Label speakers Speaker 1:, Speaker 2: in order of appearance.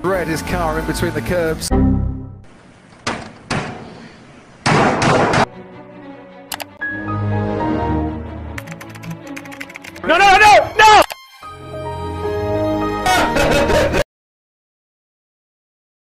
Speaker 1: Red his car in between the curbs.
Speaker 2: No, no, no, no!